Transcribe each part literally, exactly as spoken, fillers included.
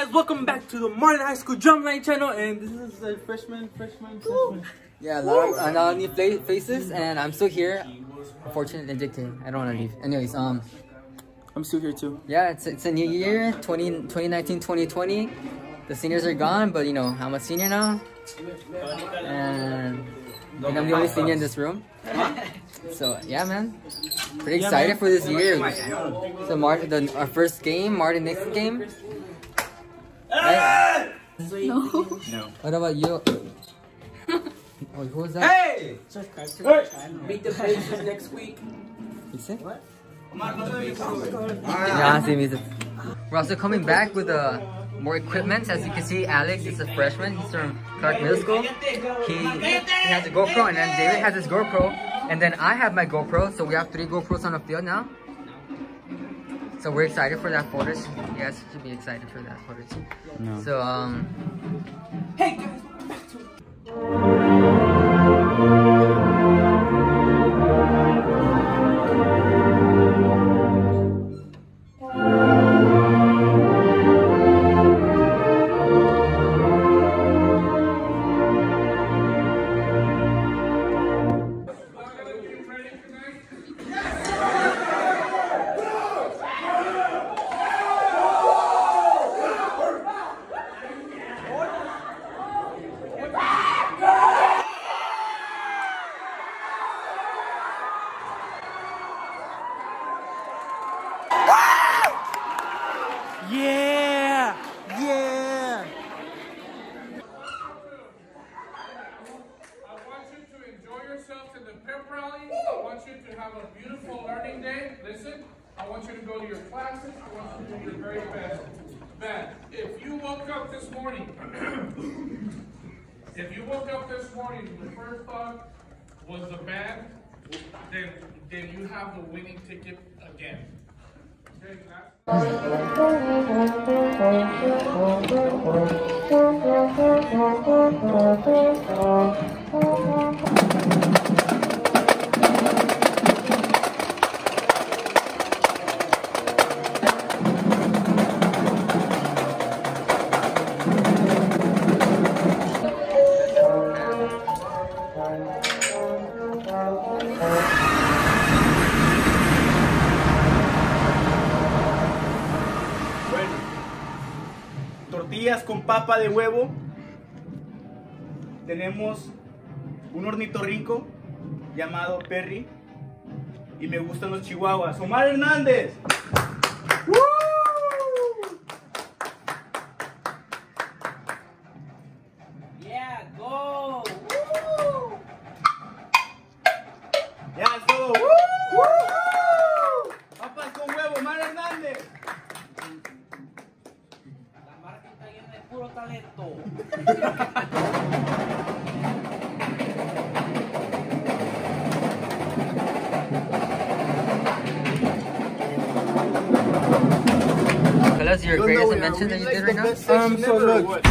guys, welcome back to the Martin High School Drumline channel, and this is a freshman, freshman, freshman. Yeah, a lot of a lot of new faces, and I'm still here. Unfortunately, addicted. I don't want to leave. Anyways, um, I'm still here too. yeah, it's it's a new year, twenty nineteen twenty twenty. The seniors are gone, but you know, I'm a senior now, and I think I'm the only senior in this room. So yeah, man, pretty Yeah, excited man. for this year. So Martin, the, our first game, Martin Knicks game. Right? No. No. What about you? Oh, who was that? Hey! Hey! Beat the Pacers next week. You say? What? Yeah, see me. We're also coming back with uh, more equipment. As you can see, Alex is a freshman. He's from Clark Middle School. He, he has a GoPro, and then David has his GoPro, and then I have my GoPro. So we have three GoPros on the field now. So we're excited for that footage. You guys should be excited for that footage. No. So um. Hey guys! Yeah! Yeah! I want you to enjoy yourselves in the pep rally. I want you to have a beautiful learning day. Listen, I want you to go to your classes. I want you to do your very best. Ben, if you woke up this morning, if you woke up this morning and the first thought was the band, then then you have the winning ticket again. Okay, that's tortillas con papa de huevo. Tenemos un ornitorrinco llamado Perry. Y me gustan los chihuahuas. Omar Hernández. ¡Woo! Yeah, go! Ya, es todo. ¡Woo! Papas con huevo, Omar Hernández. La marca está llena de puro talento. That's your greatest invention that you did right now? Um, so look.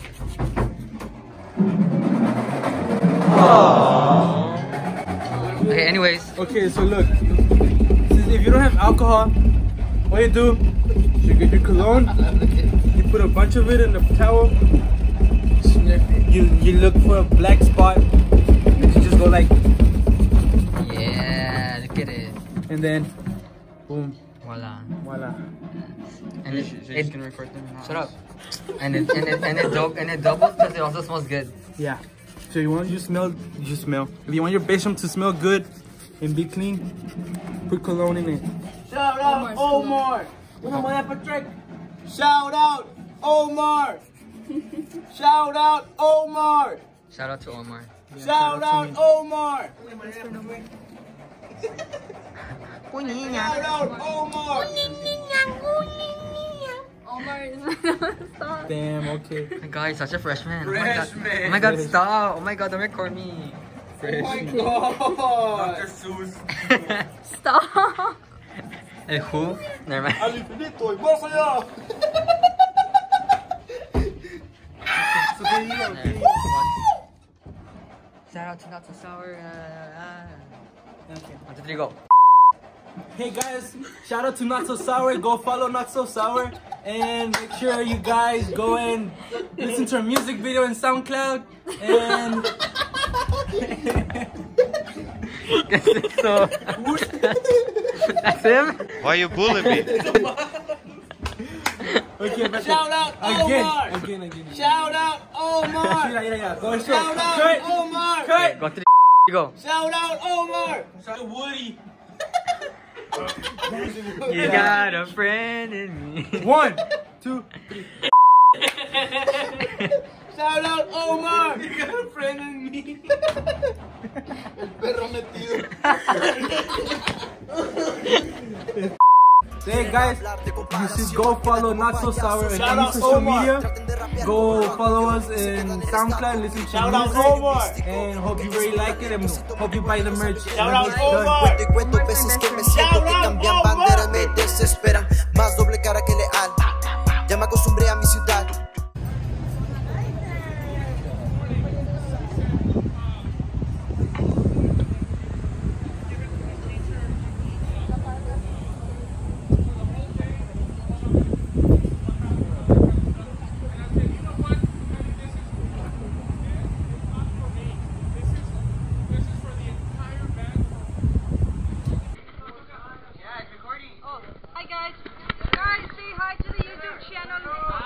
Okay, anyways. Okay, so look. If you don't have alcohol, what you do, you get your cologne, you put a bunch of it in the towel, you, you look for a black spot, and you just go like, Yeah, look at it. and then, boom, Voila. voila. And it, it, shut up. And it and it and it, dou and it doubles because it also smells good. Yeah. So you want you smell, you smell. If you want your bedroom to smell good and be clean, put cologne in it. Shout out Omar. Una moneda para Trek. Shout out Omar. Shout out Omar. Shout out to Omar. Yeah, Shout out to me. Omar. Uniña. Shout out Omar. Omar is stop. Damn. Okay. Oh my God, you're such a freshman. Freshman. Oh my God, oh my God, stop. Oh my God, don't record me. Oh my God. Doctor Seuss. Stop. El who? Never mind. Al infinito y más allá. Shout out to Not So Sour. Uh, uh, uh. One, two, three, go. Hey guys, shout out to Not So Sour. Go follow Not So Sour. And make sure you guys go and listen to our music video in SoundCloud. And So that's him. Why you bullying me? okay, but Shout out again, Omar. again, again, again. Shout out Omar. Yeah, yeah, yeah. Go show. Shout out Cut. Omar. Cut. Go to the go. Shout out Omar. Shout out Woody. You got a friend in me. One, two, three. Shout out Omar. You got a friend in me. Perro metido. Hey guys, you should go follow Not So Sour on Shout any out social Omar. media. Go follow us in SoundCloud, listen to Shout out music, Omar. and hope you really like it and hope you buy the merch. Shout out Done. Omar. Cuento y cuento veces que me siento que cambian banderas, me desesperan. Más doble cara que leal. Ya me acostumbré a mi ciudad. Hi guys. Guys, say hi to the YouTube channel.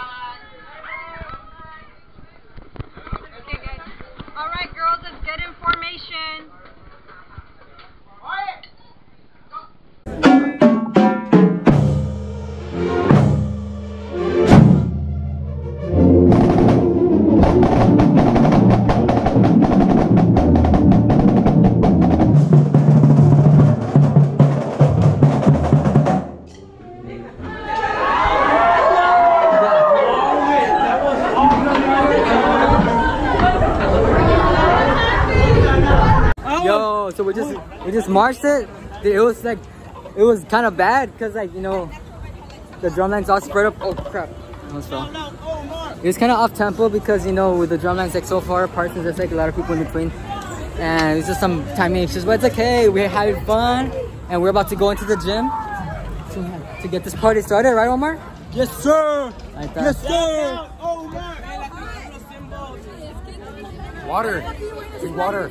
Okay guys. Alright girls, let's get in formation. Yo, so we just we just marched it. It was like it was kind of bad because like you know the drumline's all spread up. Oh crap! Almost fell. It was kind of off tempo because you know with the drumlines like so far apart, and there's like a lot of people in between, and it's just some timing issues. But it's okay. We're having fun, and we're about to go into the gym to, to get this party started, right, Omar? Yes, sir. Like that. Yes, sir. Water. Drink water.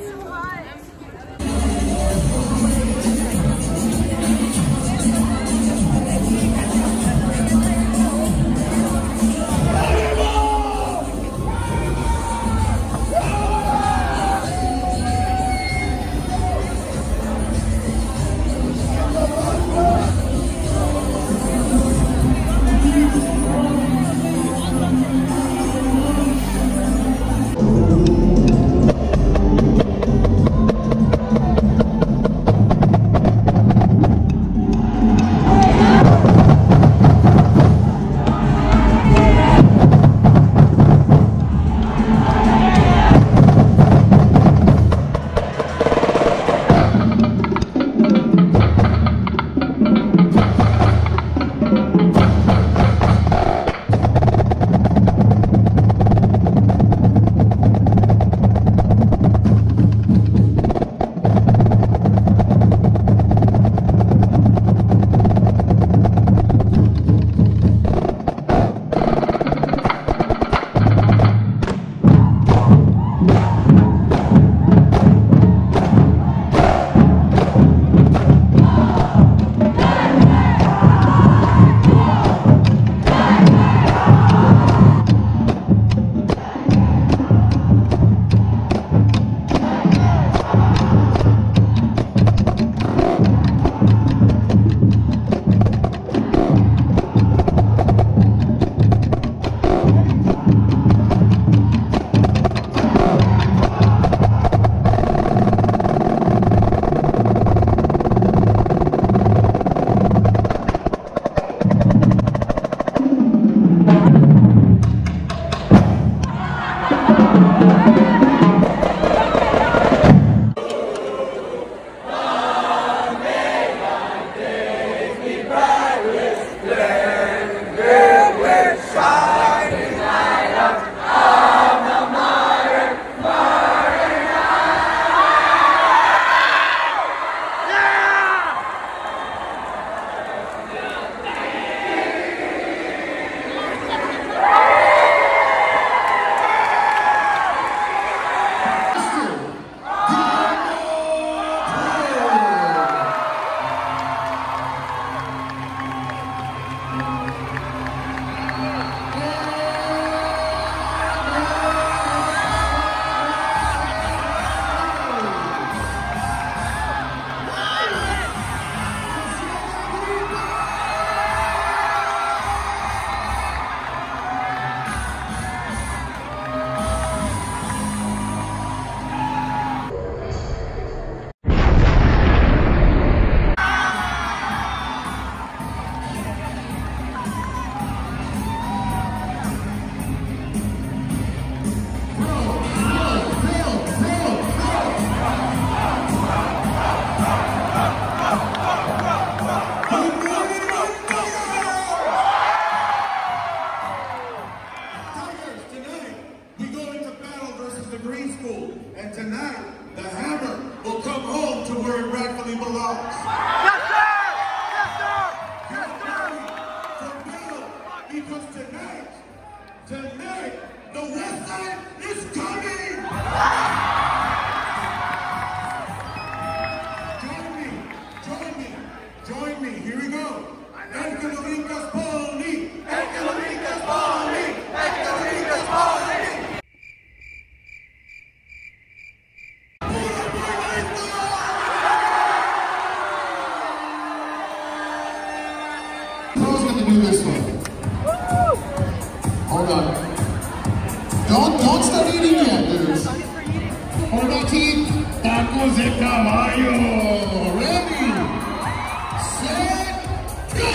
caballo. Ready, set, go.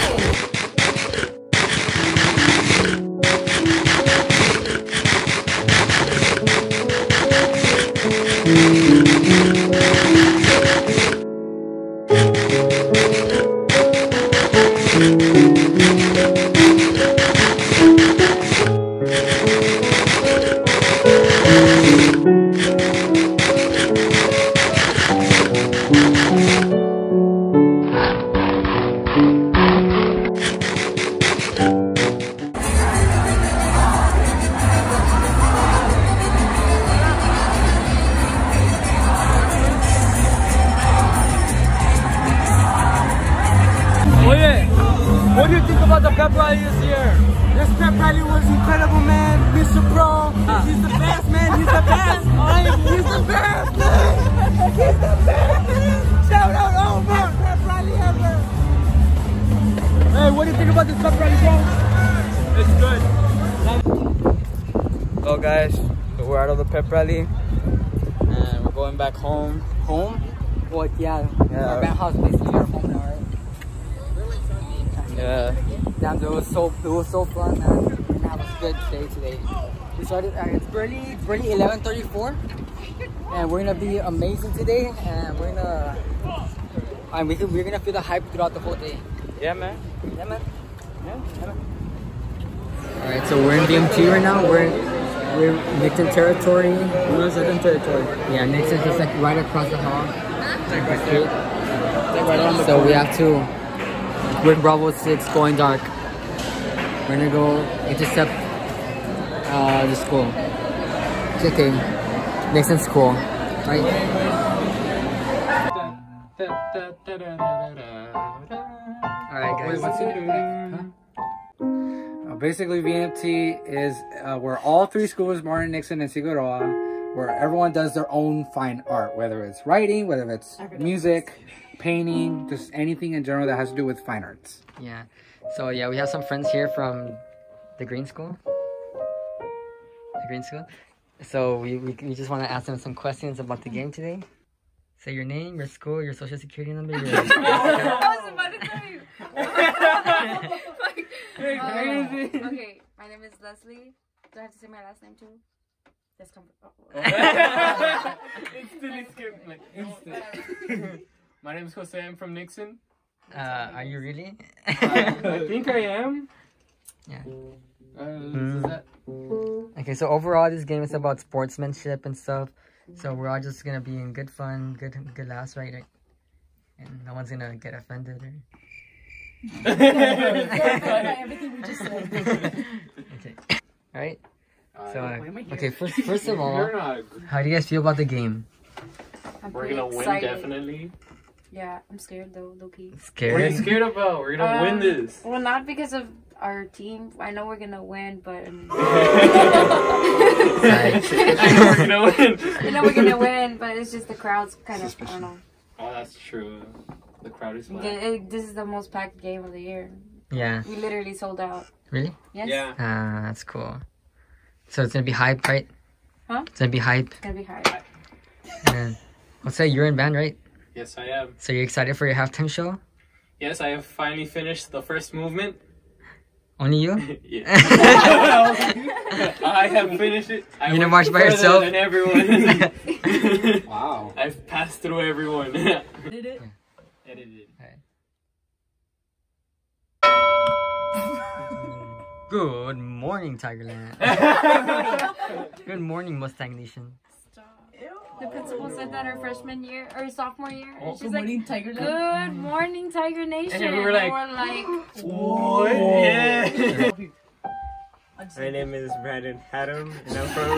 What do you think about the pep rally this year? This pep rally was incredible, man. Mister Pro, he's the best, man. He's the best. He's the best, man. He's the best. Shout out Omar. Pep rally ever. Hey, what do you think about this pep rally, bro? It's good. So guys, so we're out of the pep rally and we're going back home. Home? What? Yeah. Yeah. Our band house basically our home now, right? Yeah. Damn, it was so it was so fun, man. We're gonna have a good day today. We started at it's barely it's barely eleven thirty-four, and we're gonna be amazing today. And we're gonna and we we're gonna feel the hype throughout the whole day. Yeah, man. Yeah, man. Yeah, yeah. All right, so we're in B M T right now. We're we're Nixon territory. We're in second territory. Yeah, Nixon's just like right across the hall. Like right there. Like right on the So we have to. We're in Bravo six, going dark. We're gonna go intercept uh, the school. It's okay. Nixon's school, right? Alright, guys. Wait, what's it? Uh, basically, V M T is uh, where all three schools, Martin, Nixon, and Figueroa, where everyone does their own fine art, whether it's writing, whether it's music, painting, just anything in general that has to do with fine arts. Yeah. So yeah, we have some friends here from the Green School. The Green School. So we, we, we just want to ask them some questions about the game today. Say your name, your school, your social security number. Your... I was about to tell you. Like, um, okay, my name is Leslie. Do I have to say my last name too? That's comfortable. Instantly skip, like instant. My name is Jose. I'm from Nixon. Uh, are you really? I think I am. Yeah. Uh, Mm. is that... Okay, so overall, this game is about sportsmanship and stuff. So we're all just gonna be in good fun, good good laughs, right? Right? And no one's gonna get offended or. Everything we just said. Okay. All right. So Uh, uh, okay, first first of all, You're not- how do you guys feel about the game? I'm We're pretty gonna win, excited. definitely. Yeah, I'm scared though, low key. What are Scared? you scared about? We're gonna Um, win this. Well, not because of our team. I know we're gonna win, but um, I know we're gonna win. I know we're gonna win, but it's just the crowd's kind of. I don't know. Oh, that's true. The crowd is It- mad. it- this is the most packed game of the year. Yeah. We literally sold out. Really? Yes. Yeah. Ah, that's cool. So it's gonna be hype, right? Huh? It's gonna be hype. It's gonna be high. And let's say you're in band, right? Yes, I am. So you're excited for your halftime show? Yes, I have finally finished the first movement. Only you? Yeah. I have finished it. I You gonna went march by further yourself? Than everyone. Wow. I've passed through everyone. Did it? Edited. Good morning, Tigerland. Good morning, Mustang Nation. The principal said that our freshman year or sophomore year. Oh, She's good like, morning, Tiger Nation. Good morning, Tiger Nation. And we were like, we're like what? Yeah. My name is Brandon Adam, and I'm from.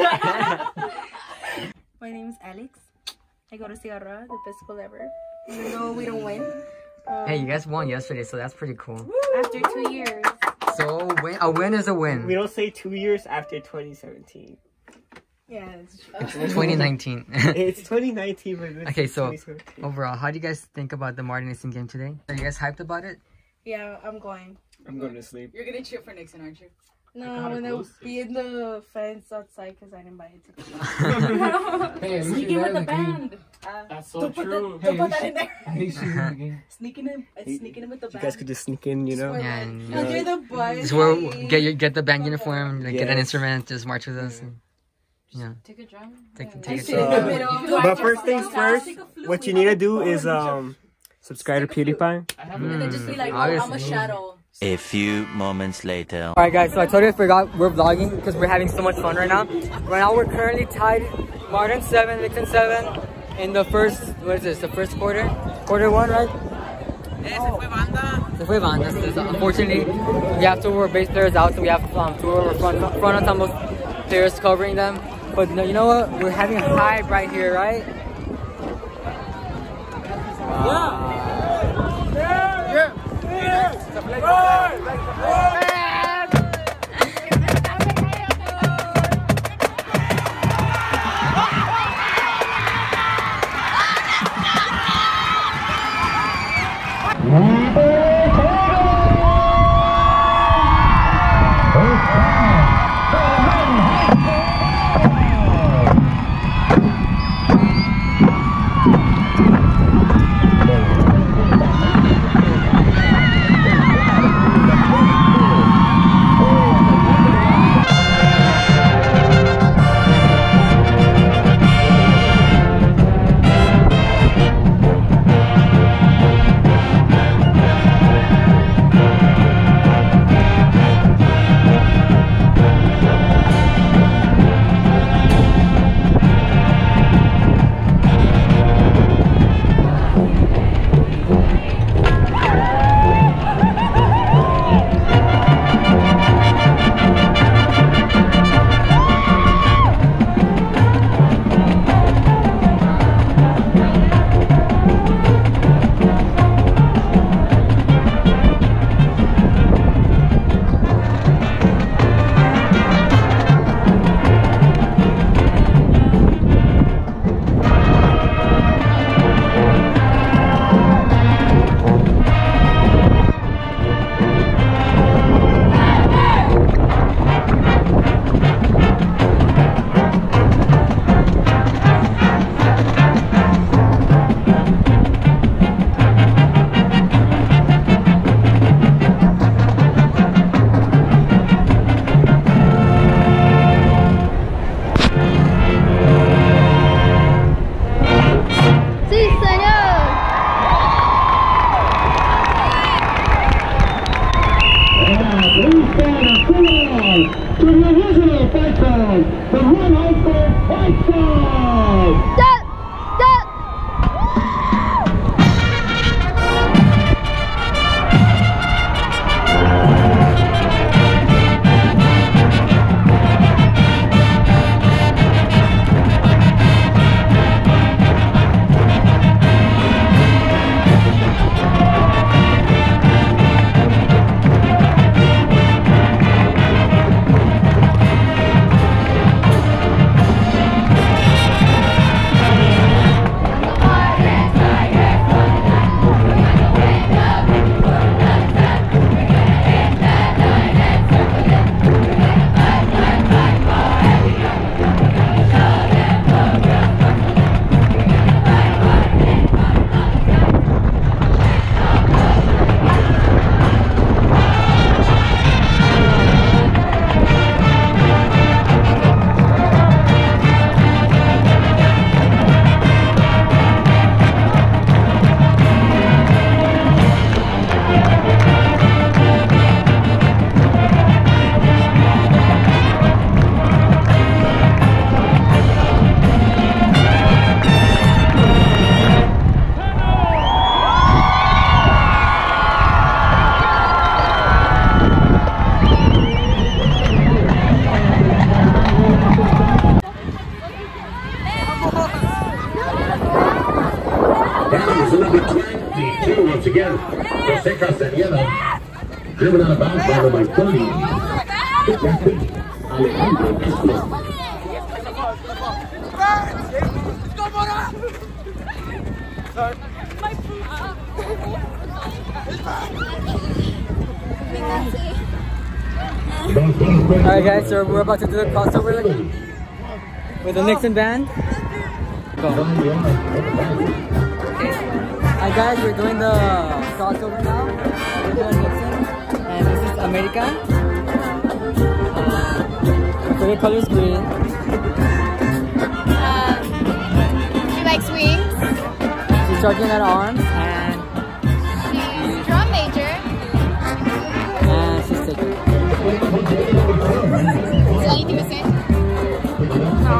My name is Alex. I go to Sierra, the best school ever. Even though we don't win. Um, Hey, you guys won yesterday, so that's pretty cool. After two years. So win, a win is a win. We don't say two years after twenty seventeen. Yeah, it's true. twenty nineteen. It's twenty nineteen, but it's Okay, so twenty seventeen. overall, how do you guys think about the Martin Nixon game today? Are you guys hyped about it? Yeah, I'm going. I'm going to sleep. You're gonna cheer for Nixon, aren't you? No, when they'll be in the fence outside because I didn't buy it ticket. Hey, Sneaking with the band. Uh, That's so don't true. Put that, don't put that in there. Hey, she's in the game. Sneaking in, it's sneaking in with the You band. guys could just sneak in, you know? Yeah, and, you Under know, the bus. this is where we get your get the band uniform, like get an Yes. instrument, just march with us. And, yeah. Take a drum. Take, I take a sit in the drum. middle. But first things first, what you need to do is um subscribe to PewDiePie. And then just be like, oh, Obviously. I'm a shadow. A few moments later. Alright guys, so I totally forgot we're vlogging because we're having so much fun right now. Right now we're currently tied Martin seven, Nixon seven in the first, what is this, the first quarter? Quarter one, right? Se fue banda. Se fue banda. Unfortunately, we have two of our bass players out, so we have um, two of our front, front ensemble players covering them. But you know what? We're having a hype right here, right? Wow. Yeah! Yeah! once again. Jose Castañeda, driven out of bounds by number thirty. Alejandro Escobar. Alright guys, so we're about to do the crossover with the Nixon band. Go. Okay. Alright guys, we're doing the crossover now. We're doing Nixon. And this is America. Uh, favorite color is green. Um, she likes wings. She's charging at arms. And she's drum major. And she's taking. Is there anything to say? No.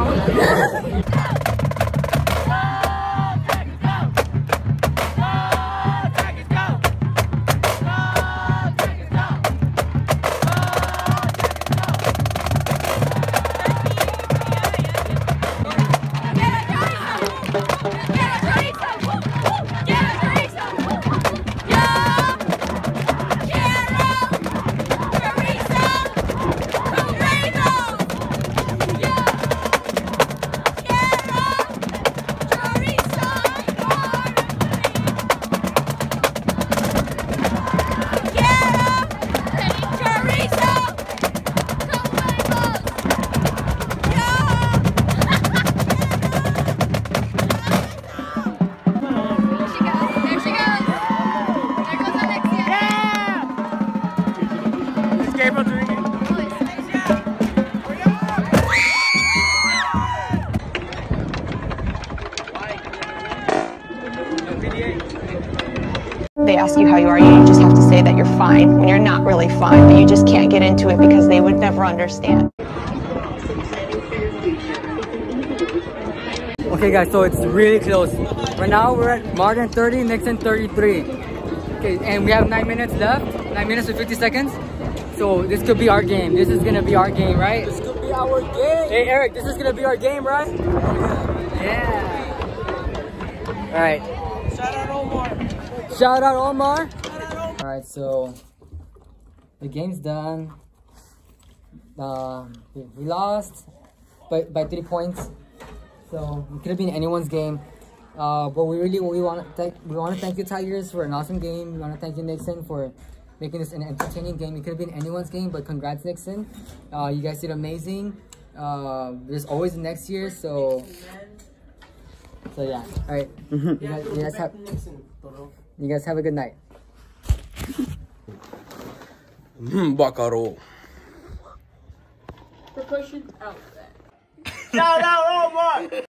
They ask you how you are, you just have to say that you're fine when you're not really fine, but you just can't get into it because they would never understand. Okay guys, so it's really close. Right now we're at Martin thirty, Nixon thirty-three. Okay, and we have nine minutes left, nine minutes and fifty seconds. So this could be our game. This is gonna be our game, right? This could be our game. Hey Eric, this is gonna be our game, right? Yeah. All right. Shout out Omar. Shout out Omar. All right, so the game's done. Uh, we, we lost by by three points. So it could have been anyone's game. Uh, but we really we want to thank we want to thank you Tigers for an awesome game. We want to thank you Nixon for making this an entertaining game. It could have been anyone's game, but congrats Nixon. Uh, you guys did amazing. Uh, there's always the next year, so so yeah. All right. You guys, you guys have you guys have a good night. Bacaro. Percussion out. Shout out Omar!